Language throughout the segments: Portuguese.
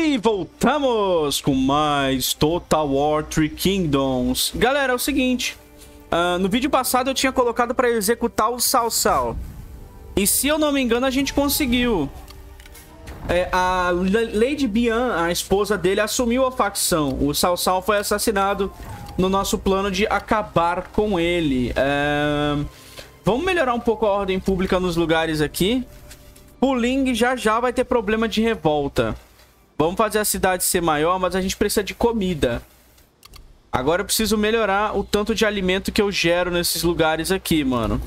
E voltamos com mais Total War Three Kingdoms. Galera, é o seguinte. No vídeo passado eu tinha colocado para executar o Cao Cao. E se eu não me engano, a gente conseguiu. A Lady Bian, a esposa dele, assumiu a facção. O Cao Cao foi assassinado no nosso plano de acabar com ele. Vamos melhorar um pouco a ordem pública nos lugares aqui. Puling já já vai ter problema de revolta. Vamos fazer a cidade ser maior, mas a gente precisa de comida. Agora eu preciso melhorar o tanto de alimento que eu gero nesses lugares aqui, mano.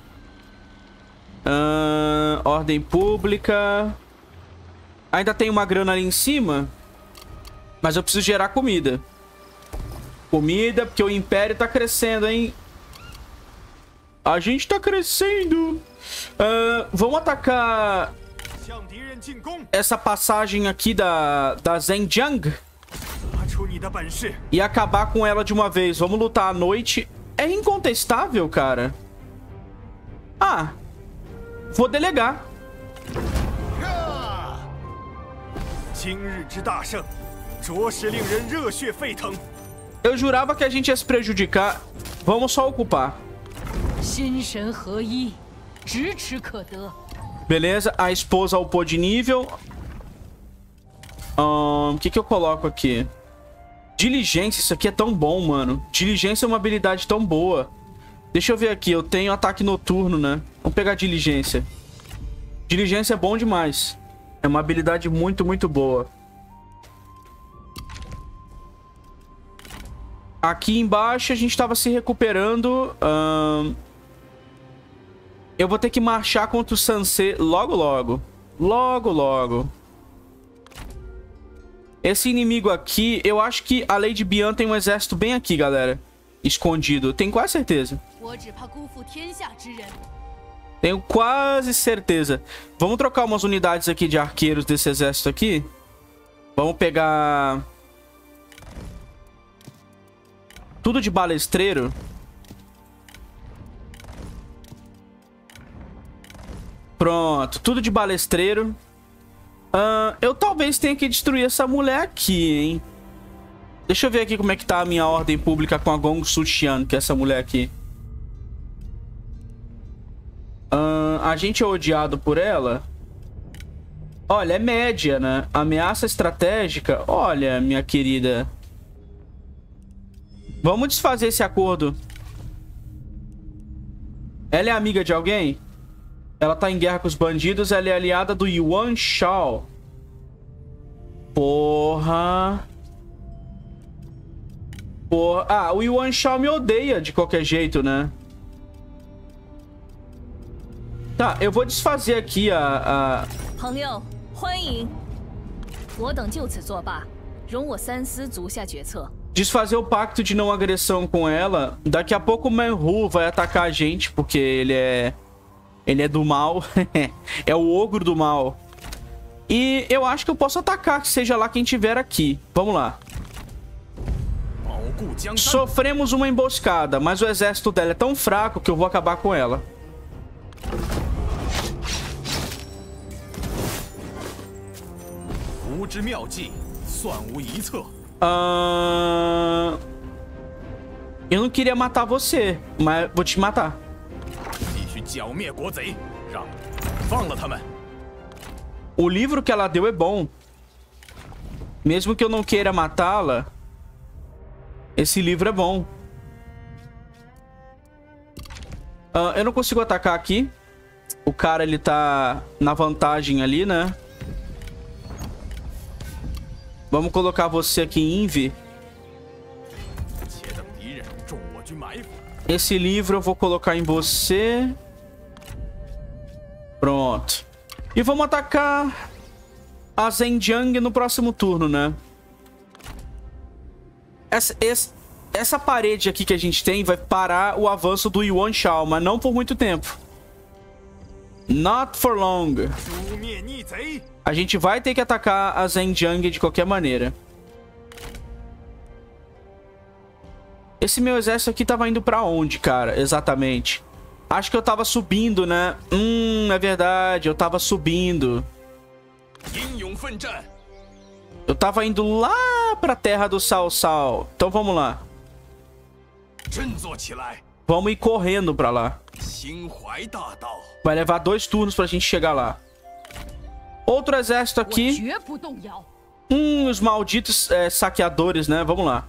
Ordem pública. Ainda tem uma grana ali em cima. Mas eu preciso gerar comida. Comida, porque o Império tá crescendo, hein? A gente tá crescendo. Vamos atacar essa passagem aqui da Zhenjiang e acabar com ela de uma vez. Vamos lutar à noite. É incontestável, cara. Vou delegar. Eu jurava que a gente ia se prejudicar. Vamos só ocupar. Beleza, a esposa upou de nível. O que eu coloco aqui? Diligência, isso aqui é tão bom, mano. Diligência é uma habilidade tão boa. Deixa eu ver aqui, eu tenho ataque noturno, né? Vamos pegar diligência. Diligência é bom demais. É uma habilidade muito, muito boa. Aqui embaixo a gente tava se recuperando. Eu vou ter que marchar contra o Sansei logo, logo. Logo, logo. Esse inimigo aqui, eu acho que a Lady Bian tem um exército bem aqui, galera. Escondido. Tenho quase certeza. Tenho quase certeza. Vamos trocar umas unidades aqui de arqueiros desse exército aqui. Vamos pegar... tudo de balestreiro. Pronto, tudo de balestreiro. Eu talvez tenha que destruir essa mulher aqui, hein? Deixa eu ver aqui como é que tá a minha ordem pública com a Gong Suxian, que é essa mulher aqui. A gente é odiado por ela? Olha, é média, né? Ameaça estratégica? Olha, minha querida. Vamos desfazer esse acordo. Ela é amiga de alguém? Ela tá em guerra com os bandidos. Ela é aliada do Yuan Shao. Porra. Porra. O Yuan Shao me odeia de qualquer jeito, né? Tá, eu vou desfazer aqui a... desfazer o pacto de não agressão com ela. Daqui a pouco o Manhu vai atacar a gente, porque ele é do mal. É o ogro do mal. E eu acho que eu posso atacar, seja lá quem tiver aqui. Vamos lá. Sofremos uma emboscada, mas o exército dela é tão fraco que eu vou acabar com ela. Eu não queria matar você, mas vou te matar. O livro que ela deu é bom. Mesmo que eu não queira matá-la, esse livro é bom. Eu não consigo atacar aqui. O cara, ele tá na vantagem ali, né? Vamos colocar você aqui em Invi. Esse livro eu vou colocar em você. Pronto. E vamos atacar a Zhenjiang no próximo turno, né? Essa parede aqui que a gente tem vai parar o avanço do Yuan Shao, mas não por muito tempo. Not for long. A gente vai ter que atacar a Zhenjiang de qualquer maneira. Esse meu exército aqui tava indo pra onde, cara? Exatamente. Acho que eu tava subindo, né? É verdade. Eu tava subindo. Eu tava indo lá pra terra do Cao Cao. Então vamos lá. Vamos ir correndo pra lá. Vai levar 2 turnos pra gente chegar lá. Outro exército aqui. Os malditos saqueadores, né? Vamos lá.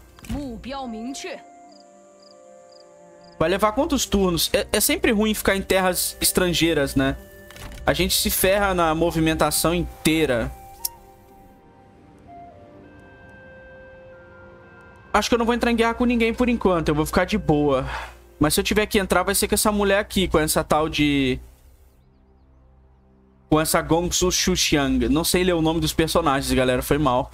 Vai levar quantos turnos? É sempre ruim ficar em terras estrangeiras, né? A gente se ferra na movimentação inteira. Acho que eu não vou entrar em guerra com ninguém por enquanto. Eu vou ficar de boa. Mas se eu tiver que entrar, vai ser com essa mulher aqui. Com essa tal de... Com essa Gongsu Xuxiang. Não sei ler o nome dos personagens, galera. Foi mal.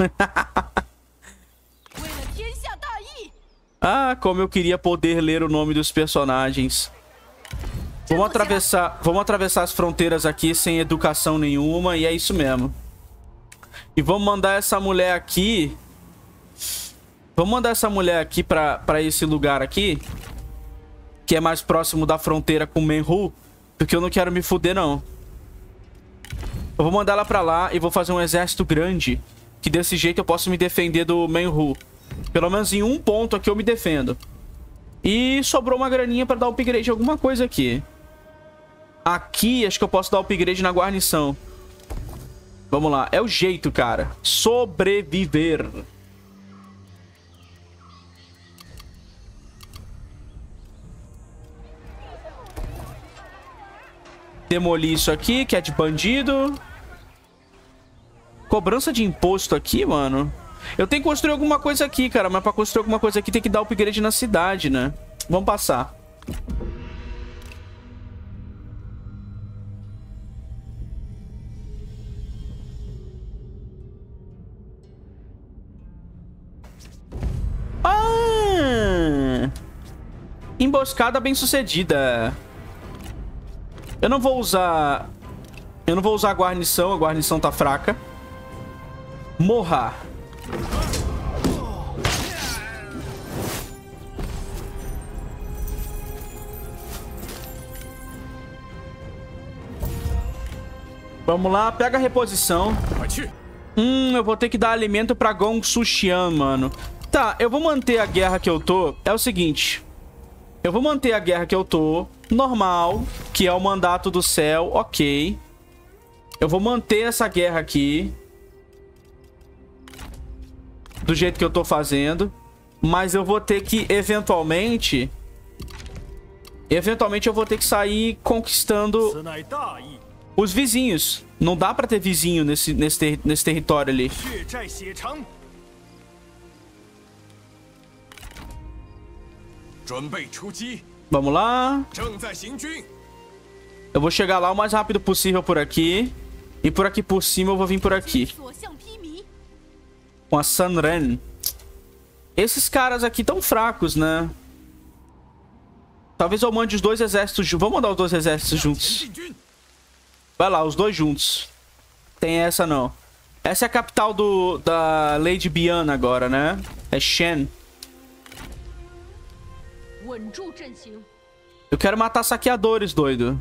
Ah, como eu queria poder ler o nome dos personagens. Vamos atravessar as fronteiras aqui sem educação nenhuma. E é isso mesmo. E vamos mandar essa mulher aqui... Vamos mandar essa mulher aqui pra esse lugar aqui. Que é mais próximo da fronteira com Menhu. Porque eu não quero me fuder, não. Eu vou mandar ela pra lá e vou fazer um exército grande. Que desse jeito eu posso me defender do Menhu. Pelo menos em um ponto aqui eu me defendo. E sobrou uma graninha pra dar upgrade em alguma coisa aqui. Aqui acho que eu posso dar upgrade na guarnição. Vamos lá. É o jeito, cara. Sobreviver. Demolir isso aqui, que é de bandido. Cobrança de imposto aqui, mano. Eu tenho que construir alguma coisa aqui, cara. Mas pra construir alguma coisa aqui tem que dar upgrade na cidade, né? Vamos passar. Ah! Emboscada bem sucedida. Eu não vou usar a guarnição tá fraca. Morra. Vamos lá, pega a reposição. Eu vou ter que dar alimento pra Gongsu Xian, mano. Tá, eu vou manter a guerra que eu tô. É o seguinte. Eu vou manter a guerra que eu tô. Normal, que é o mandato do céu, ok. Eu vou manter essa guerra aqui. Do jeito que eu tô fazendo. Mas eu vou ter que, eventualmente... Eventualmente eu vou ter que sair conquistando os vizinhos. Não dá pra ter vizinho nesse território ali. Vamos lá. Eu vou chegar lá o mais rápido possível por aqui. E por aqui por cima eu vou vir por aqui. Com a Sanren. Esses caras aqui tão fracos, né? Talvez eu mande os 2 exércitos juntos. Vamos mandar os 2 exércitos juntos. Vai lá, os 2 juntos. Tem essa não. Essa é a capital da Lady Biana agora, né? É Shen. Eu quero matar saqueadores, doido.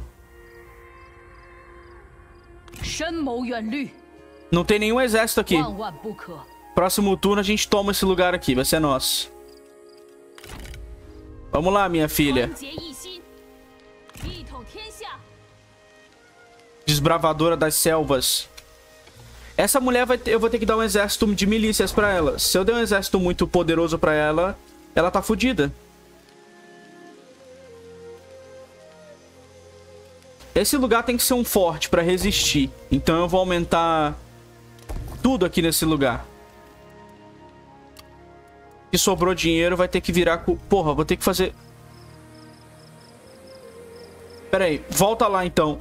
Não tem nenhum exército aqui. Próximo turno a gente toma esse lugar aqui. Vai ser nosso. Vamos lá, minha filha. Desbravadora das selvas. Essa mulher eu vou ter que dar um exército de milícias pra ela. Se eu der um exército muito poderoso pra ela, ela tá fodida. Esse lugar tem que ser um forte pra resistir. Então eu vou aumentar tudo aqui nesse lugar. Se sobrou dinheiro, vai ter que virar... Porra, vou ter que fazer... Pera aí, volta lá então.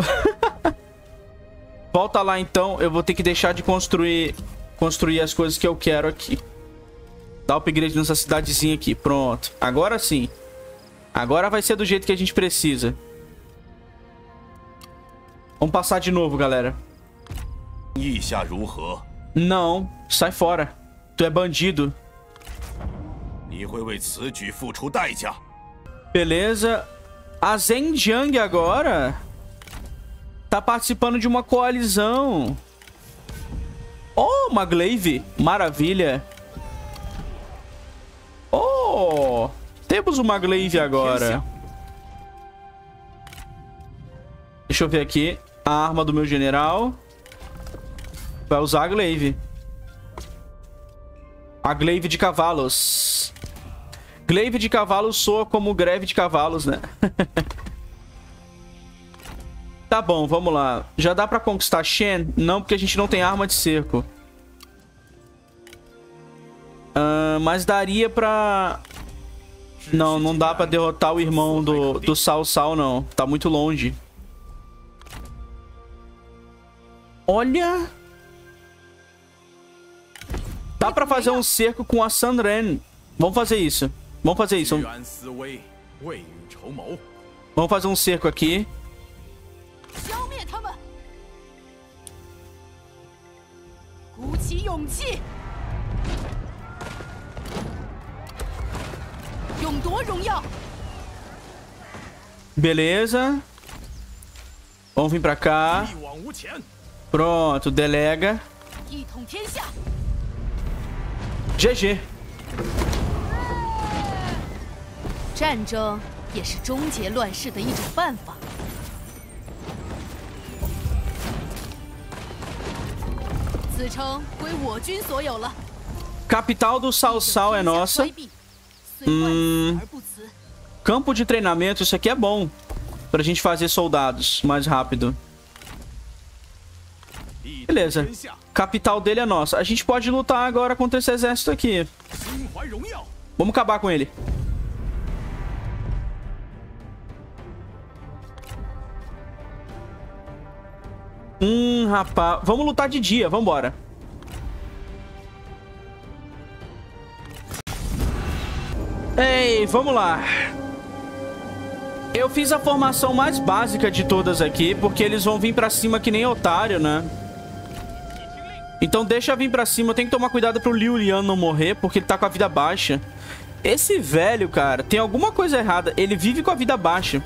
Volta lá então. Eu vou ter que deixar de construir as coisas que eu quero aqui. Dá upgrade nessa cidadezinha aqui. Pronto. Agora sim. Agora vai ser do jeito que a gente precisa. Vamos passar de novo, galera. Não, sai fora. Tu é bandido. Beleza. A Zhenjiang agora tá participando de uma coalizão. Oh, uma glaive. Maravilha. Oh, temos uma glaive agora. Deixa eu ver aqui. A arma do meu general. Vai usar a glaive. A glaive de cavalos. Glaive de cavalos soa como greve de cavalos, né? Tá bom, vamos lá. Já dá pra conquistar Shen? Não, porque a gente não tem arma de cerco. Mas daria pra... Não, não dá pra derrotar o irmão do Cao Cao, não. Tá muito longe. Olha... Dá pra fazer um cerco com a Sun Ren. Vamos fazer isso. Vamos fazer isso. Vamos fazer um cerco aqui. Beleza. Vamos vir pra cá. Pronto, delega. GG. 战争也是终结乱世的一种办法。此城归我军所有了。 Capital do Cao Cao é nossa. Campo de treinamento, isso aqui é bom. Pra gente fazer soldados mais rápido. Beleza. Capital dele é nossa. A gente pode lutar agora contra esse exército aqui. Vamos acabar com ele. Rapaz. Vamos lutar de dia. Vambora. Ei, vamos lá. Eu fiz a formação mais básica de todas aqui, porque eles vão vir pra cima que nem otário, né? Então deixa vir pra cima. Eu tenho que tomar cuidado pro Liu Lian não morrer, porque ele tá com a vida baixa. Esse velho, cara, tem alguma coisa errada. Ele vive com a vida baixa.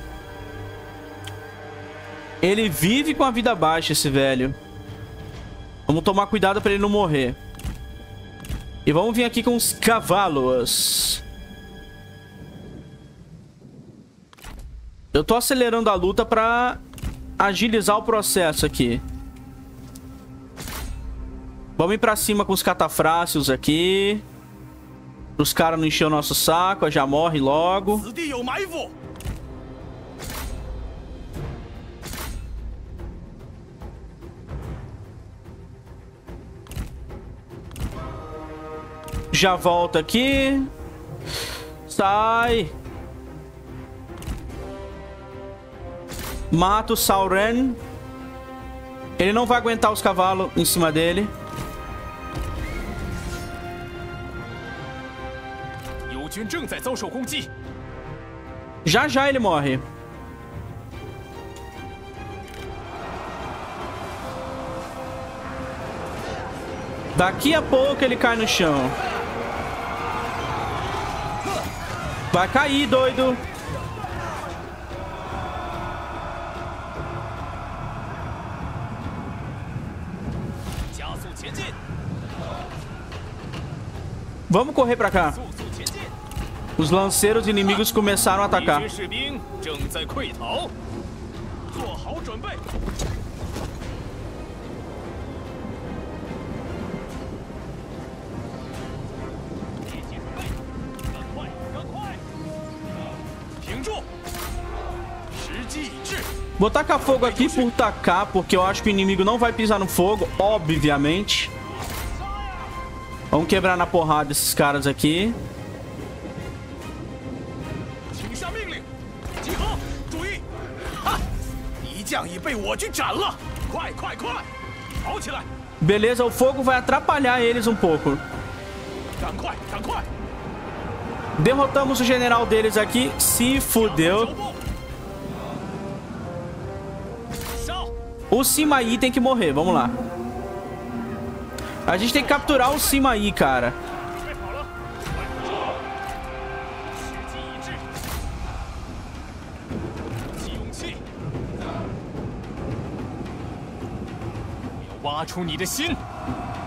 Ele vive com a vida baixa, esse velho. Vamos tomar cuidado pra ele não morrer. E vamos vir aqui com os cavalos. Eu tô acelerando a luta pra agilizar o processo aqui. Vamos ir pra cima com os catafrácios aqui. Os caras não encher o nosso saco, já morre logo. Já volta aqui. Sai. Mata o Cao Ren. Ele não vai aguentar os cavalos em cima dele. Já já ele morre. Daqui a pouco ele cai no chão. Vai cair, doido. Vamos correr pra cá. Os lanceiros inimigos começaram a atacar. Vou tacar fogo aqui por tacar, porque eu acho que o inimigo não vai pisar no fogo, obviamente. Vamos quebrar na porrada esses caras aqui. Beleza, o fogo vai atrapalhar eles um pouco. Derrotamos o general deles aqui. Se fudeu. O Sima Yi tem que morrer, vamos lá. A gente tem que capturar o Sima Yi, cara.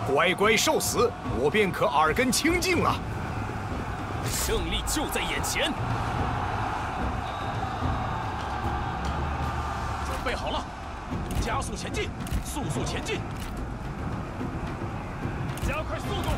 乖乖受死，我便可耳根清净了。 胜利就在眼前。准备好了，加速前进，速速前进，加快速度。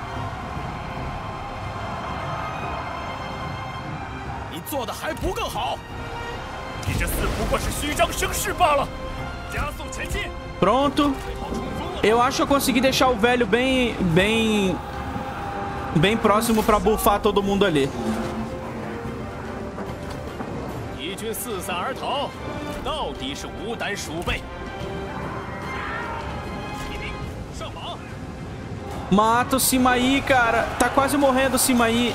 你做的还不够好，你这厮不过是虚张声势罢了。加速前进。 Pronto. Eu acho que eu consegui deixar o velho bem próximo pra buffar todo mundo ali. 敌军四散而逃，到底是无胆鼠辈。骑兵上马。 Mata o Simaí, cara. Tá quase morrendo o Simaí.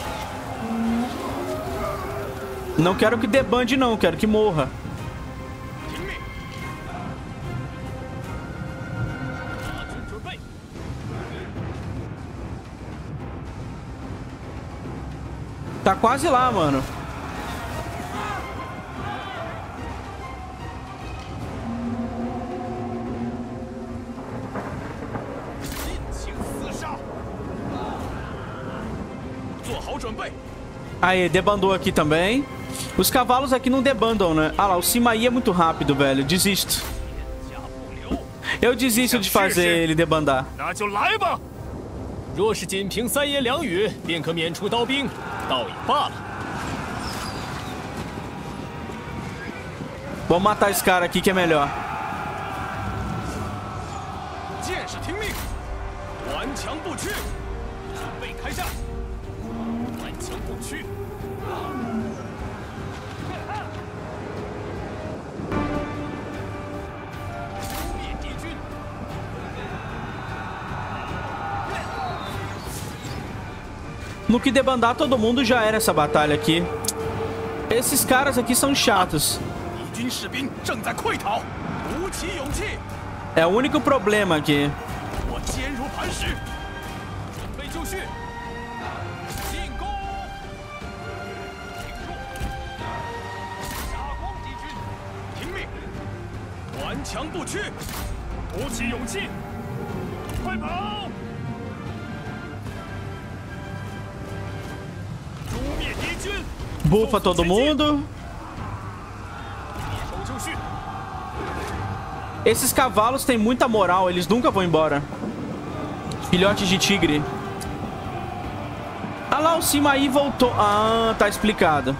Não quero que debande, não. Quero que morra. Tá quase lá, mano. Aí, debandou aqui também. Os cavalos aqui não debandam, né? Ah lá, o Simaí é muito rápido, velho. Desisto. Eu desisto de fazer ele debandar. 若是仅凭三言两语便可免除刀兵，倒也罢了。 Vamos matar esse cara aqui que é melhor. 剑士听命，顽强不屈，准备开战。顽强不屈。消灭敌军。 No que debandar todo mundo já era essa batalha aqui. Esses caras aqui são chatos. É o único problema aqui. Bufa todo mundo. Esses cavalos têm muita moral, eles nunca vão embora. Filhotes de tigre. Ah lá, o Simaí voltou. Ah, tá explicado.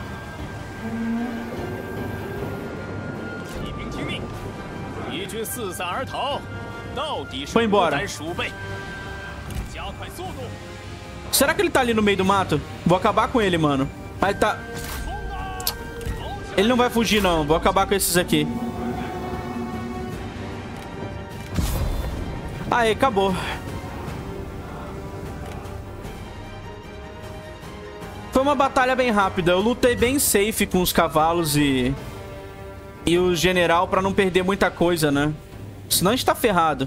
Foi embora. Será que ele tá ali no meio do mato? Vou acabar com ele, mano. Aí tá... Ele não vai fugir, não. Vou acabar com esses aqui. Aí, acabou. Foi uma batalha bem rápida. Eu lutei bem safe com os cavalos e o general pra não perder muita coisa, né? Senão a gente tá ferrado.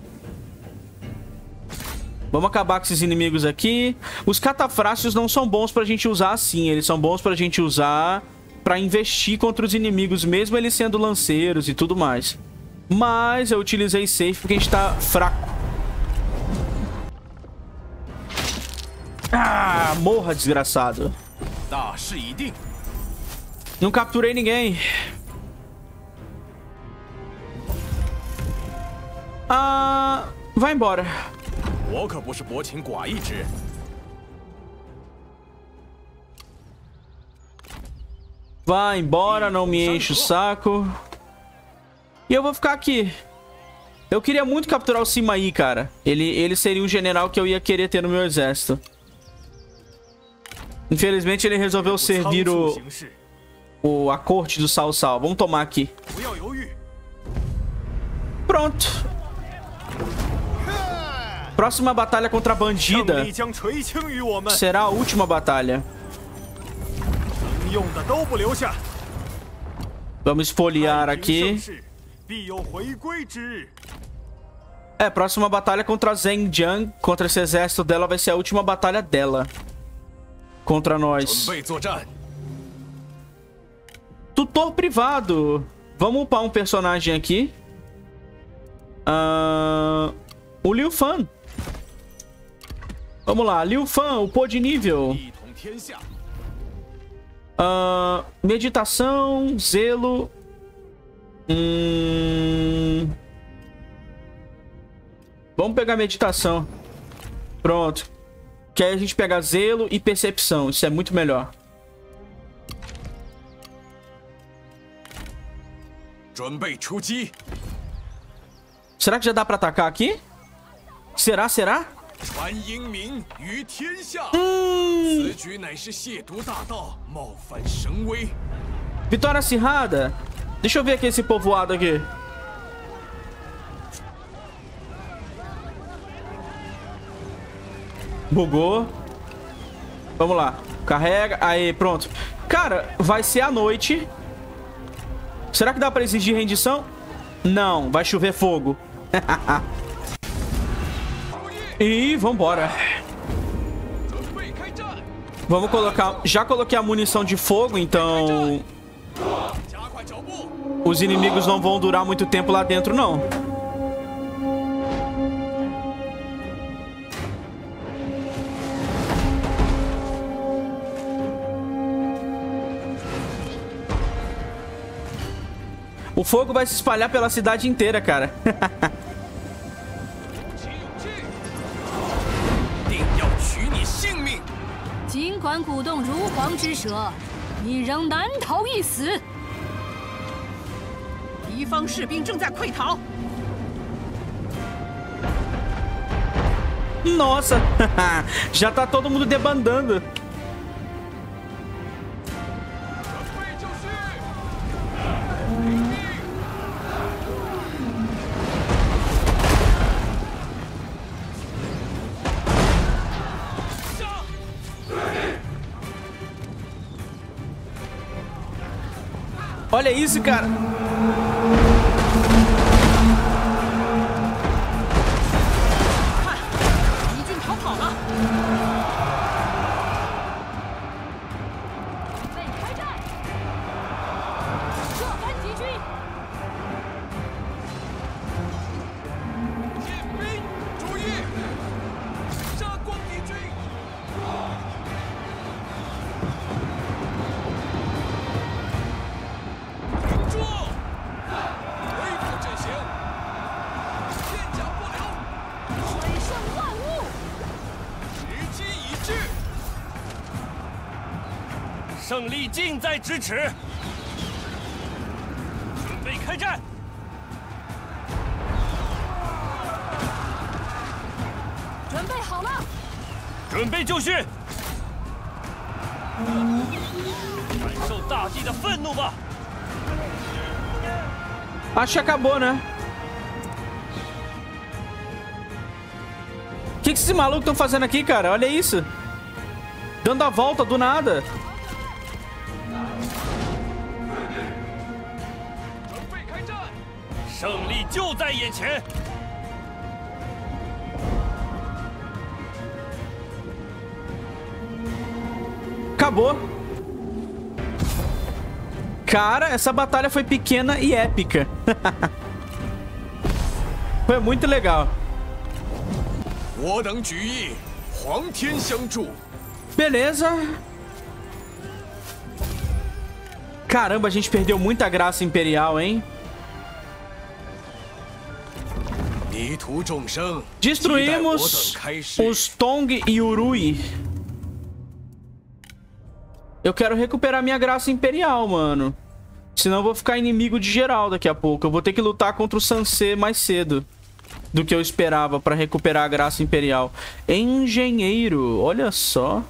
Vamos acabar com esses inimigos aqui. Os catafrácios não são bons pra gente usar assim. Eles são bons pra gente usar pra investir contra os inimigos, mesmo eles sendo lanceiros e tudo mais. Mas eu utilizei safe porque a gente tá fraco. Ah, morra, desgraçado. Não capturei ninguém. Ah, vai embora. Vai embora, não me enche o saco. E eu vou ficar aqui. Eu queria muito capturar o Simaí, cara. Ele seria um general que eu ia querer ter no meu exército. Infelizmente ele resolveu servir a corte do Cao Cao. Vamos tomar aqui. Pronto. Próxima batalha contra a bandida será a última batalha. Vamos esfoliar aqui. É, próxima batalha contra a Zheng Jiang. Contra esse exército dela vai ser a última batalha dela. Contra nós. Tutor privado. Vamos upar um personagem aqui. O Liu Fan. Vamos lá, Liu Fan, upou de nível. Meditação, zelo. Vamos pegar meditação. Pronto. Que aí a gente pega zelo e percepção. Isso é muito melhor. Será que já dá pra atacar aqui? Será? Vitória acirrada. Deixa eu ver aqui esse povoado aqui. Bugou. Vamos lá. Carrega. Aí, pronto. Cara, vai ser à noite. Será que dá pra exigir rendição? Não, vai chover fogo. E vambora. Vamos colocar... Já coloquei a munição de fogo, então... Os inimigos não vão durar muito tempo lá dentro, não. O fogo vai se espalhar pela cidade inteira, cara. 尽管鼓动如簧之舌，你仍难逃一死。敌方士兵正在溃逃。 Nossa, já tá todo mundo debandando. Olha isso, cara. Acho que acabou, né? O que esses malucos estão fazendo aqui, cara? Olha isso. Dando a volta do nada. Acabou. Cara, essa batalha foi pequena e épica. Foi muito legal. Beleza. Caramba, a gente perdeu muita graça imperial, hein? Destruímos os Tong e Urui. Eu quero recuperar minha graça imperial, mano. Senão eu vou ficar inimigo de geral daqui a pouco. Eu vou ter que lutar contra o Sansei mais cedo do que eu esperava pra recuperar a graça imperial. Engenheiro, olha só.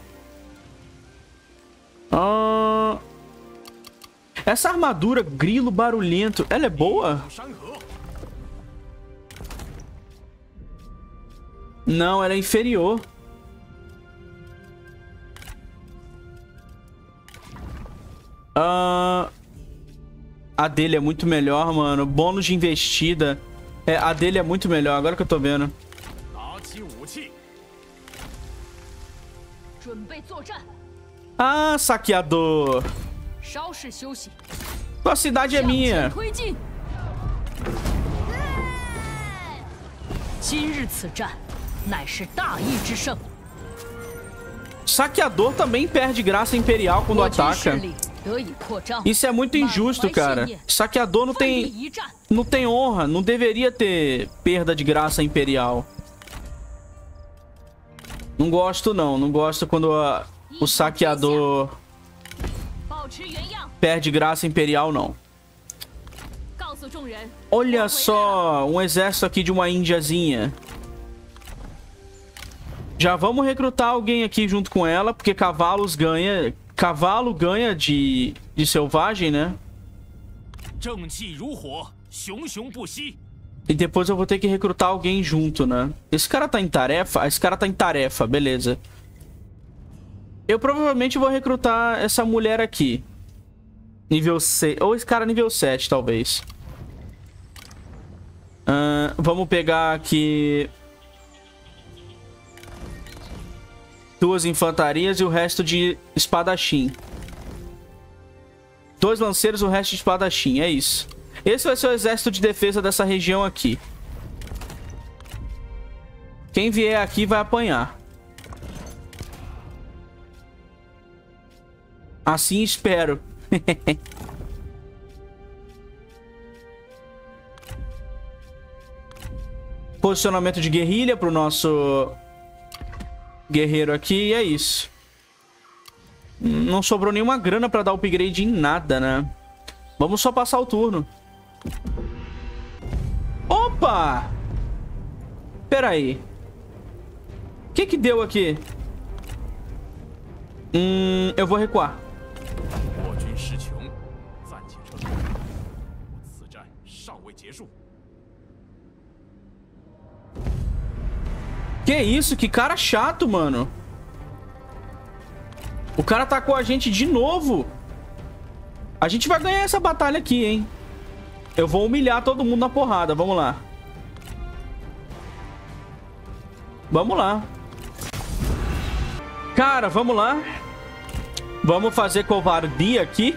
Essa armadura grilo barulhento, ela é boa? Não, ela é inferior. A dele é muito melhor, mano. Bônus de investida. É, a dele é muito melhor, agora que eu tô vendo. Ah, saqueador. Tua cidade é minha. Saqueador também perde graça imperial quando 我军势 ataca. 力得以扩张。 Isso é muito injusto, cara. Saqueador não 奋力 tem, 一战， não tem honra. Não deveria ter perda de graça imperial. Não gosto, não. Não gosto quando o saqueador 保持原样， perde graça imperial, não. 告诉众人， Olha só, um exército aqui de uma índiazinha. Já vamos recrutar alguém aqui junto com ela, porque cavalos ganha... Cavalo ganha de selvagem, né? 正气如火，熊熊不息。 E depois eu vou ter que recrutar alguém junto, né? Esse cara tá em tarefa? Esse cara tá em tarefa, beleza. Eu provavelmente vou recrutar essa mulher aqui. Nível 6. Ou esse cara nível 7, talvez. Vamos pegar aqui... 2 infantarias e o resto de espadachim. 2 lanceiros e o resto de espadachim, é isso. Esse vai ser o exército de defesa dessa região aqui. Quem vier aqui vai apanhar. Assim espero. Posicionamento de guerrilha pro nosso... guerreiro aqui, e é isso. Não sobrou nenhuma grana pra dar upgrade em nada, né? Vamos só passar o turno. Opa! Pera aí. O que que deu aqui? Eu vou recuar. 我军势穷，暂且撤出。此战尚未结束。 Que isso? Que cara chato, mano. O cara atacou a gente de novo. A gente vai ganhar essa batalha aqui, hein? Eu vou humilhar todo mundo na porrada. Vamos lá. Vamos lá. Cara, vamos lá. Vamos fazer covardia aqui.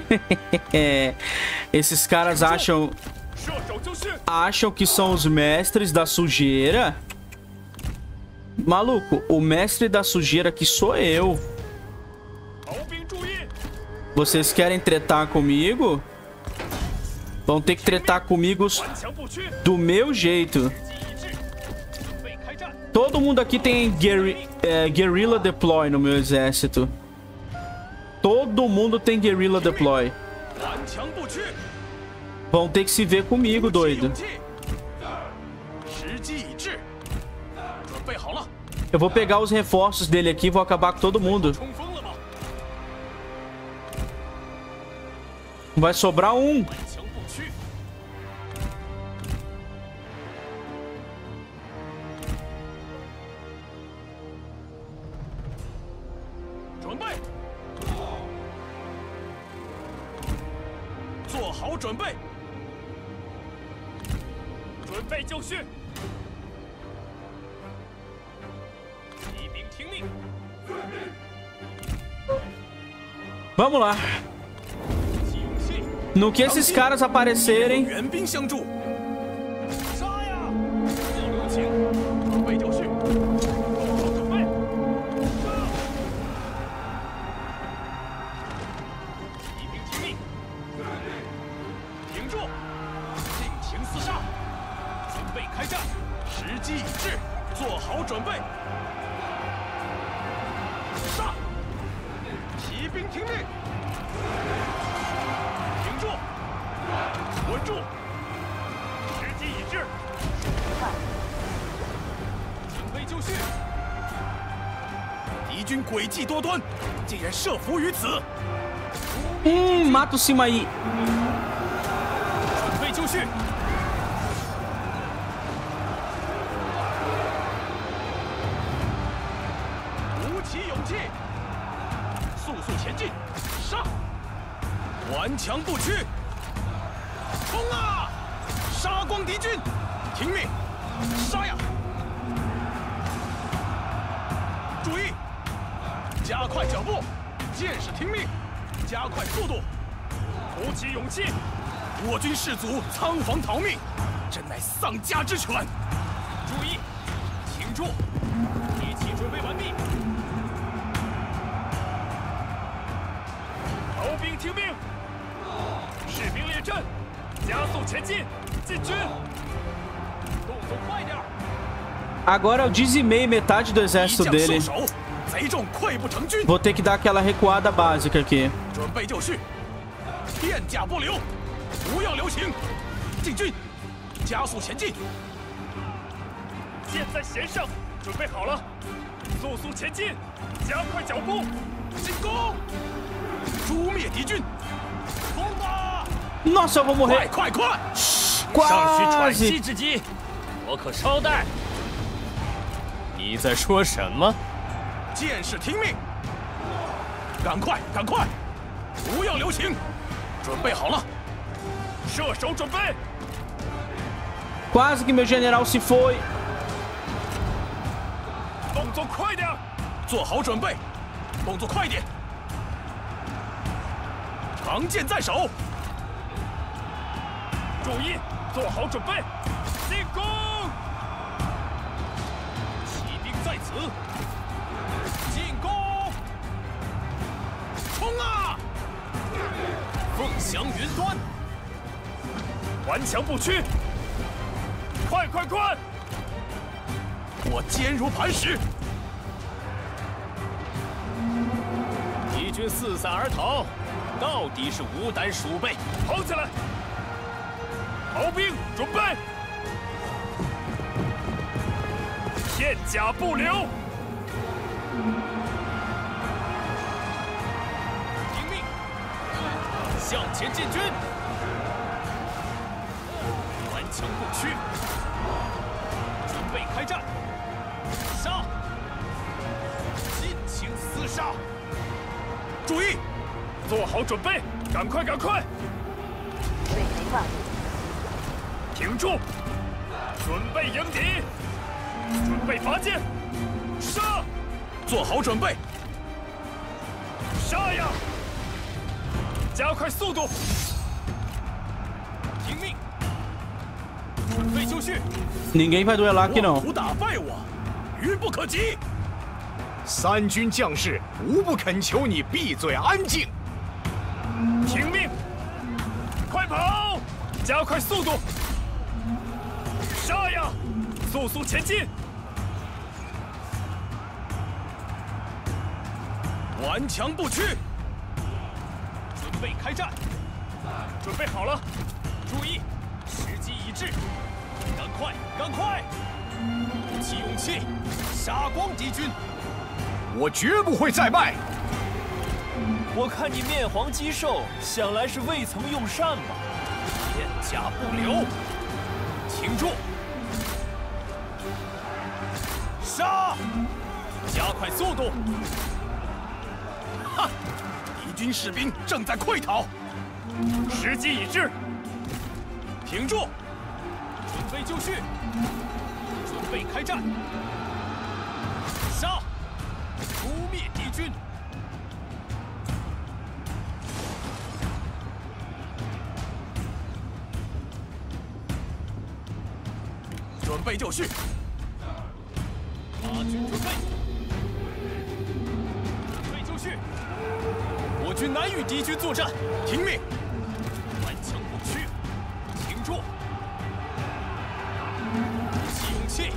Esses caras acham que são os mestres da sujeira. Maluco, o mestre da sujeira aqui sou eu. Vocês querem tretar comigo? Vão ter que tretar comigo do meu jeito. Todo mundo aqui tem Guerrilla Deploy no meu exército. Todo mundo tem Guerrilla Deploy. Vão ter que se ver comigo, doido. Eu vou pegar os reforços dele aqui e vou acabar com todo mundo. Vai sobrar um. Vamos lá. No que esses caras aparecerem... Mata o cima aí. 听命！士兵列阵，加速前进，进军！动作快点！ Agora eu dizimei metade do exército dele. 贼众溃不成军。 Vou ter que dar aquela recuada básica aqui. 准备就绪，片甲不留，不要留情，进军，加速前进。箭在弦上，准备好了，速速前进，加快脚步，进攻，诛灭敌军，攻吧！ Nossa, eu vou morrer. 快！ 尚需喘息 Quase. 之机，我可稍待。你在说什么？ 剑士听命！赶快，不要留情！准备好了，射手准备。 Quase que meu general se foi. 动作快点，做好准备，动作快点。长剑在手，注意，做好准备，进攻！骑兵在此。 进攻！冲啊！凤翔云端，顽强不屈！快！我坚如磐石。敌军四散而逃，到底是无胆鼠辈！跑起来！逃兵准备！片甲不留！ 听命，向前进军，顽强不屈，准备开战，杀！尽情厮杀！注意，做好准备，赶快！挺住，准备迎敌，准备拔剑，杀！ 做好准备，杀呀！加快速度，听命，准备就绪。 Ninguém vai duelar aqui não. 不打败我，愚不可及。 三军将士无不恳求你闭嘴安静。 听命，快跑！加快速度，杀呀！速速前进。 顽强不屈，准备开战，准备好了，注意，时机已至，赶快，鼓起勇气，杀光敌军！ 我绝不会再败。 我看你面黄肌瘦，想来是未曾用膳吧？ 片甲不留，挺住，杀！加快速度！ 哈！敌军士兵正在溃逃，时机已至，挺住，准备就绪，准备开战，杀！诛灭敌军！准备就绪，大军准备。 我军难与敌军作战，听命！顽强不屈，挺住，鼓起勇气。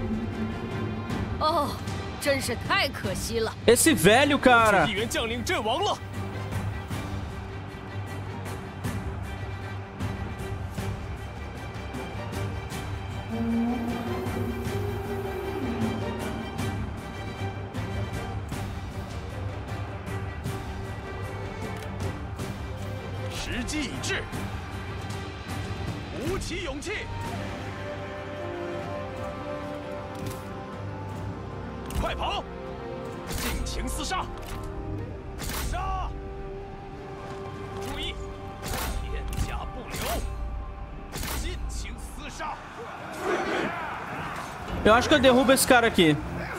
哦，真是太可惜了。 Esse velho, cara. 一员将领阵亡了。时机已至，鼓起勇气，快跑！尽情厮杀，杀！注意，片甲不留，尽情厮杀。 Eu acho que eu derrubo esse cara aqui.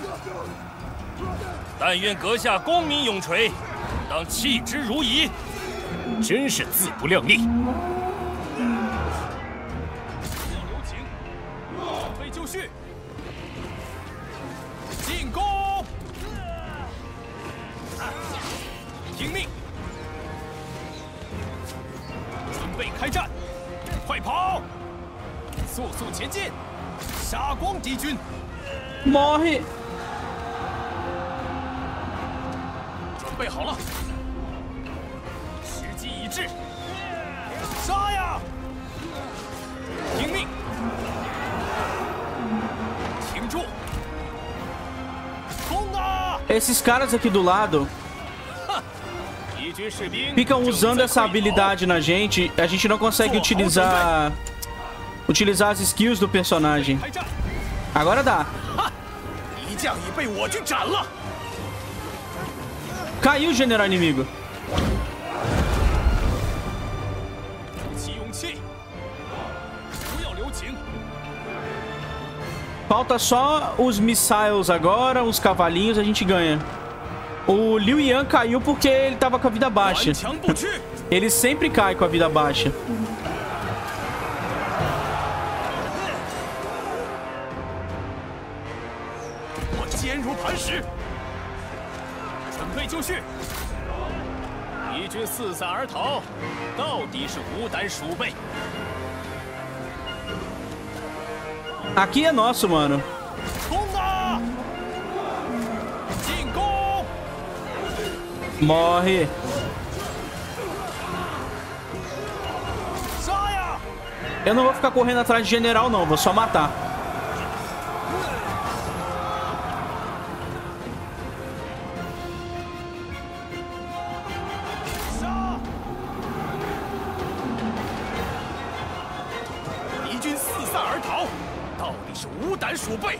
但愿阁下功名永垂，当弃之如饴。真是自不量力！ 不要留情，准备就绪，进攻！听命！ 开战，快跑！速速前进，杀光敌军！ Morre! 准备好了，时机已至，杀呀！听命，挺住，冲啊！ Esses caras aqui do lado 敌军士兵 ficam usando essa habilidade na gente. A gente não consegue utilizar as skills do personagem. 开战， Agora dá. 敌将已被我军斩了。 Caiu o general inimigo. 鼓起勇气，不要留情。 Falta só os missiles agora, os cavalinhos, a gente ganha. O Liu Yan caiu porque ele tava com a vida baixa. 顽强不屈， Ele sempre cai com a vida baixa. 我坚如磐石。准备就绪。敌军四散而逃，到底是无胆鼠辈。 Aqui é nosso, mano. 冲啊！进攻！ Morre. 杀呀！ Eu não vou ficar correndo atrás de general, não. Vou só matar. 杀！敌军四散而逃，到底是无胆鼠辈。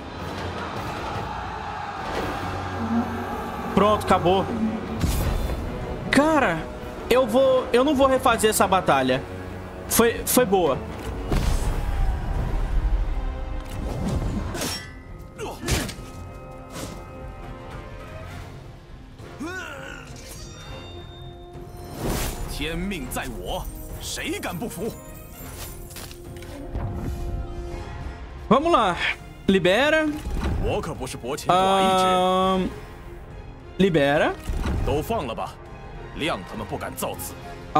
Pronto, acabou. Cara, eu não vou refazer essa batalha. Foi boa. "天命在我，谁敢不服？ Vamos lá. Libera. 我可不是薄情寡义之人。 Libera. 都放了吧，谅他们不敢造次。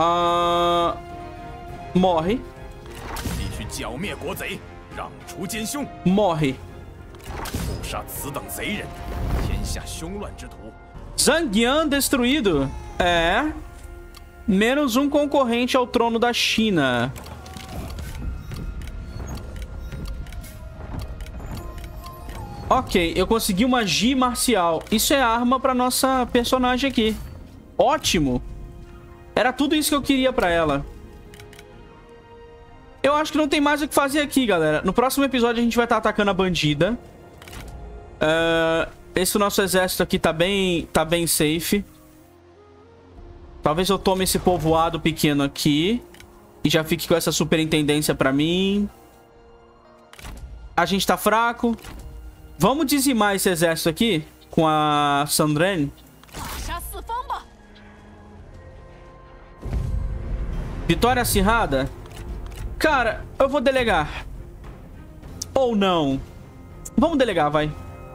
Morre. 必须剿灭国贼，攘除奸凶， Morre. 捕杀此等贼人，天下凶乱之徒。 Zhangyan destruído. É. Menos um concorrente ao trono da China. Ok, eu consegui uma Gi marcial. Isso é arma pra nossa personagem aqui. Ótimo. Era tudo isso que eu queria pra ela. Eu acho que não tem mais o que fazer aqui, galera. No próximo episódio a gente vai estar atacando a bandida. Esse nosso exército aqui tá bem safe. Talvez eu tome esse povoado pequeno aqui. E já fique com essa superintendência pra mim. A gente tá fraco. Vamos dizimar esse exército aqui com a Sandrine. Vitória acirrada? Cara, eu vou delegar. Ou não. Vamos delegar, vai.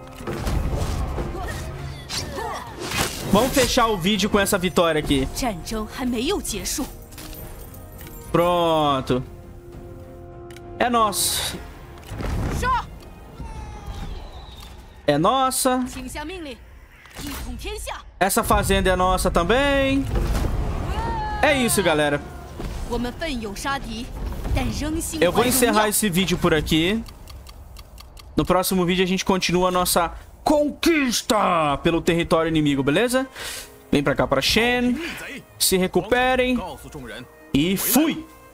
Vamos fechar o vídeo com essa vitória aqui. Pronto. É nosso. É nossa. Essa fazenda é nossa também. É isso, galera. Eu vou encerrar esse vídeo por aqui. No próximo vídeo a gente continua a nossa conquista pelo território inimigo, beleza? Vem pra cá pra Shen. Se recuperem. E fui!